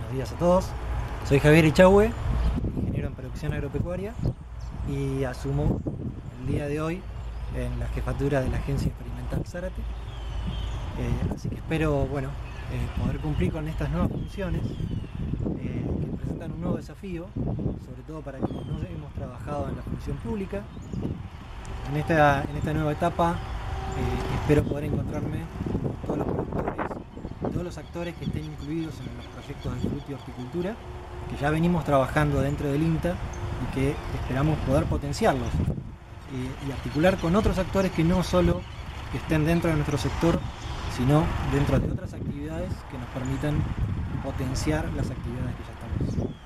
Buenos días a todos. Soy Javier Ichahue, ingeniero en producción agropecuaria, y asumo el día de hoy en la jefatura de la Agencia Experimental Zárate. Así que espero poder cumplir con estas nuevas funciones que presentan un nuevo desafío, sobre todo para quienes no hemos trabajado en la función pública. En esta nueva etapa espero poder encontrarme con todos los productores, todos los actores que estén incluidos en los proyectos de fruta y horticultura, que ya venimos trabajando dentro del INTA y que esperamos poder potenciarlos y articular con otros actores que no solo estén dentro de nuestro sector, sino dentro de otras actividades que nos permitan potenciar las actividades que ya estamos